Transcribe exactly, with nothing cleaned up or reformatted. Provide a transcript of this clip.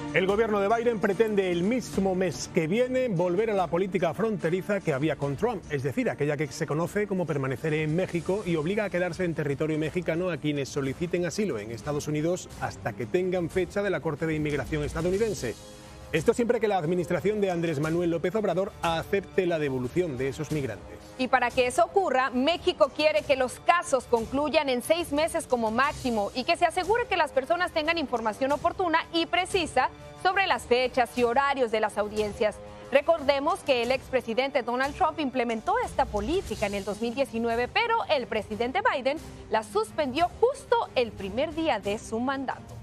El gobierno de Biden pretende el mismo mes que viene volver a la política fronteriza que había con Trump, es decir, aquella que se conoce como permanecer en México y obliga a quedarse en territorio mexicano a quienes soliciten asilo en Estados Unidos hasta que tengan fecha de la Corte de Inmigración estadounidense. Esto siempre que la administración de Andrés Manuel López Obrador acepte la devolución de esos migrantes. Y para que eso ocurra, México quiere que los casos concluyan en seis meses como máximo y que se asegure que las personas tengan información oportuna y precisa sobre las fechas y horarios de las audiencias. Recordemos que el expresidente Donald Trump implementó esta política en el dos mil diecinueve, pero el presidente Biden la suspendió justo el primer día de su mandato.